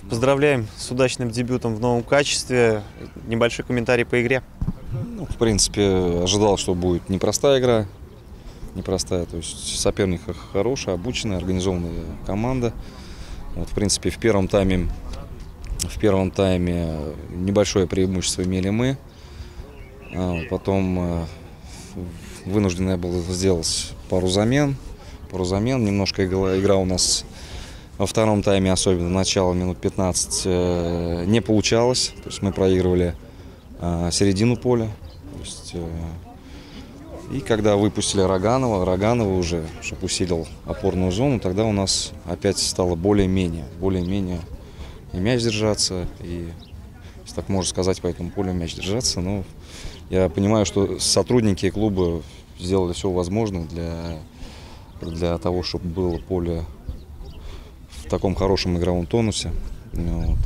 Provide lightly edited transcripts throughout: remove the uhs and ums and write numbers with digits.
Поздравляем с удачным дебютом в новом качестве. Небольшой комментарий по игре. Ну, в принципе, ожидал, что будет непростая игра. Непростая, то есть соперник хороший, обученная, организованная команда. Вот, в принципе, в первом тайме небольшое преимущество имели мы. Потом вынужден я был сделать пару замен. Немножко игра у нас во втором тайме, особенно начало минут 15, не получалось. То есть мы проигрывали середину поля. То есть, и когда выпустили Роганова уже, чтобы усилил опорную зону, тогда у нас опять стало более-менее и мяч держаться, и, если так можно сказать, по этому полю мяч держаться. Но я понимаю, что сотрудники клуба сделали все возможное для того, чтобы было поле в таком хорошем игровом тонусе. Вот.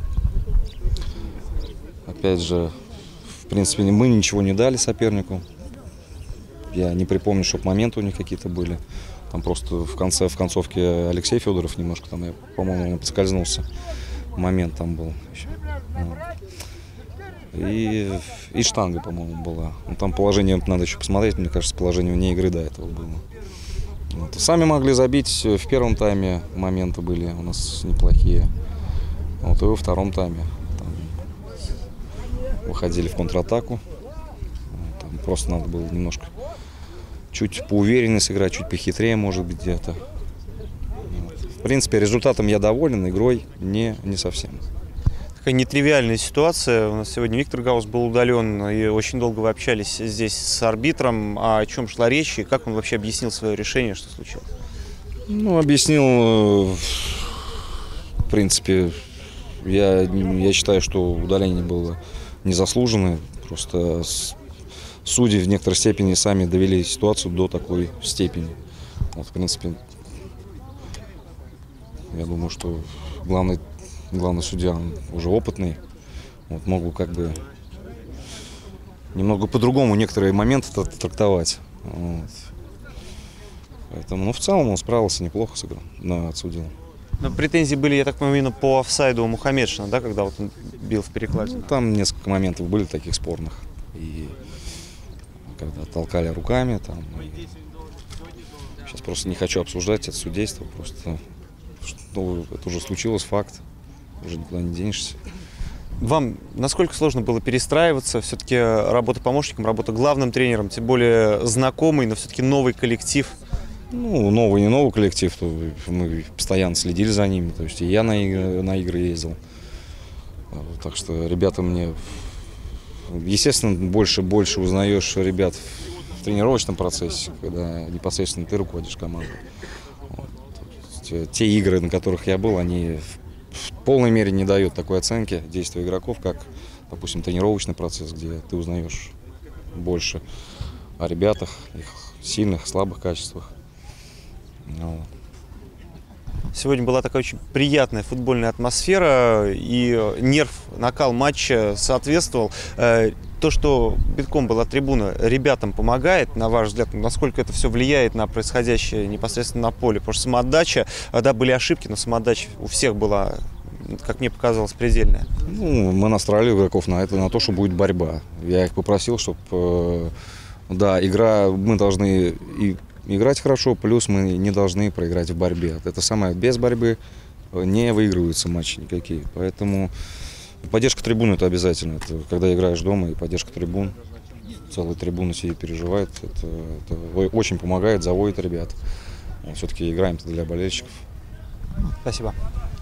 Опять же, в принципе, мы ничего не дали сопернику. Я не припомню, чтобы моменты у них какие-то были. Там просто в концовке Алексей Федоров немножко, там, я, по-моему, поскользнулся. Момент там был еще. Вот. И штанга, по-моему, была. Ну, там положение надо еще посмотреть, мне кажется, положение вне игры до этого было. Вот. Сами могли забить в первом тайме, моменты были у нас неплохие. Вот, и во втором тайме там выходили в контратаку. Там просто надо было немножко чуть поувереннее сыграть, чуть похитрее, может быть, где-то. Вот. В принципе, результатом я доволен, игрой не совсем. Такая нетривиальная ситуация. У нас сегодня Виктор Гаус был удален, и очень долго вы общались здесь с арбитром. О чем шла речь, и как он вообще объяснил свое решение, что случилось? Ну, объяснил, в принципе, я считаю, что удаление было незаслуженное. Просто судьи в некоторой степени сами довели ситуацию до такой степени. Вот, в принципе, я думаю, что главный судья, он уже опытный, вот, мог бы как бы немного по-другому некоторые моменты трактовать. Вот. Поэтому, ну, в целом он справился неплохо, отсудил. Но претензии были, я так понимаю, именно по офсайду у Мухаммедшина, да, когда вот он бил в перекладину? Ну, там несколько моментов были таких спорных. И когда толкали руками, там. Сейчас просто не хочу обсуждать это судейство, просто это уже случилось, факт. Уже никуда не денешься. Вам насколько сложно было перестраиваться? Все-таки работа помощником, работа главным тренером, тем более знакомый, но все-таки новый коллектив. Ну, не новый коллектив, то мы постоянно следили за ними. То есть и я на игры ездил. Так что ребята мне, естественно, больше узнаешь ребят в тренировочном процессе, когда непосредственно ты руководишь командой. Вот. Те игры, на которых я был, они в полной мере не дают такой оценки действия игроков, как, допустим, тренировочный процесс, где ты узнаешь больше о ребятах, их сильных, слабых качествах. Ну. Сегодня была такая очень приятная футбольная атмосфера, и нерв, накал матча соответствовал. То, что битком была трибуна, ребятам помогает, на ваш взгляд, насколько это все влияет на происходящее непосредственно на поле? Потому что самоотдача, да, были ошибки, но самоотдача у всех была, как мне показалось, предельная. Ну, мы настраивали игроков на то, что будет борьба. Я их попросил, чтобы, да, мы должны и играть хорошо, плюс мы не должны проиграть в борьбе. Это самое, без борьбы не выигрываются матчи никакие. Поэтому поддержка трибун — это обязательно. Это когда играешь дома, и поддержка трибун, целая трибуна сидит, переживает. Это очень помогает, заводит ребят. Все-таки играем для болельщиков. Спасибо.